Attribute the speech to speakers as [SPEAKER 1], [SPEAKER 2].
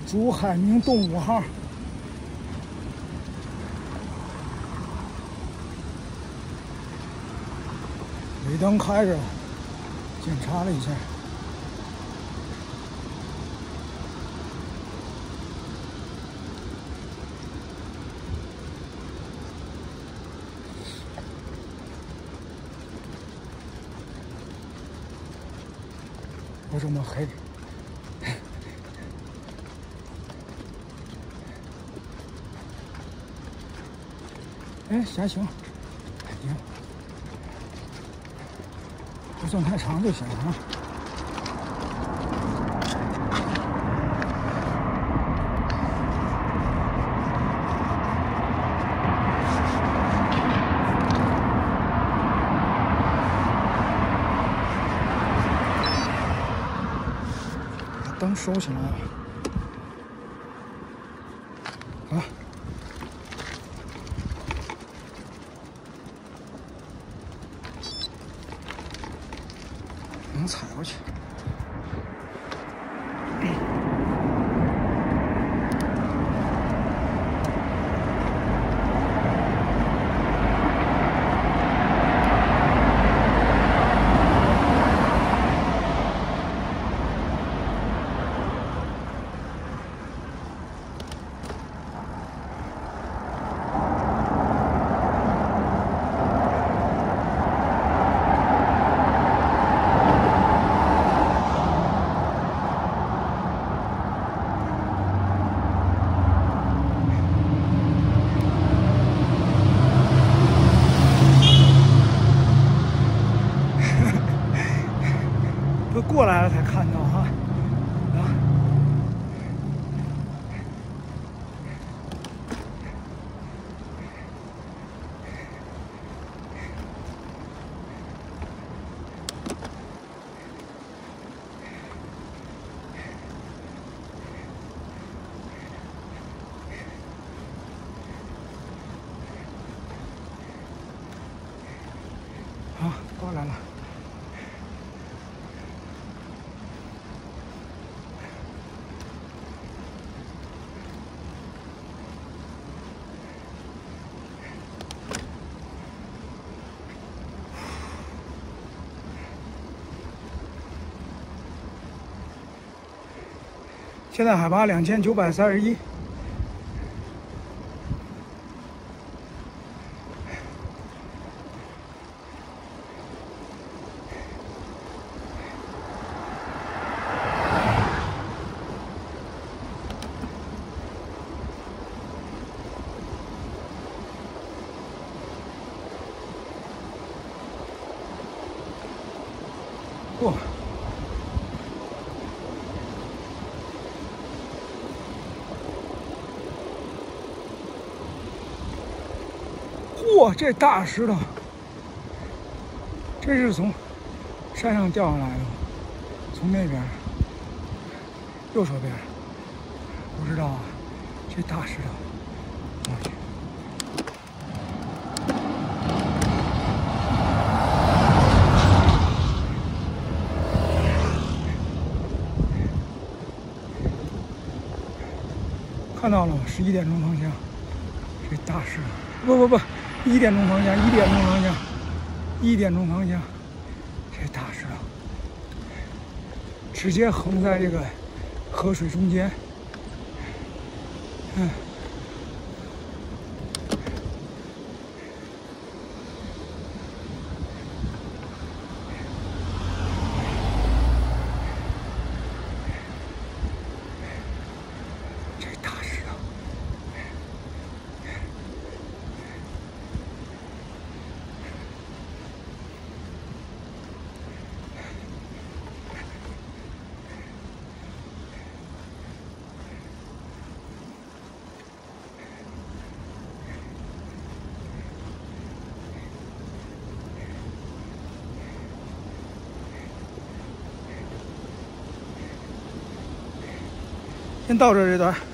[SPEAKER 1] 珠海明动物号。尾灯开着，检查了一下。不这么黑。哎，还行，还行，不算太长就行啊。把灯收起来了。好。能踩过去。都过来了才看到哈，啊，好，过来了。现在海拔2931。嚯！嚯，这大石头，这是从山上掉下来的，从那边，右手边，不知道啊，这大石头，我去。看到了吗？11点钟方向，这大石头，不，1点钟方向，1点钟方向，1点钟方向，这大石头直接横在这个河水中间，先到这段。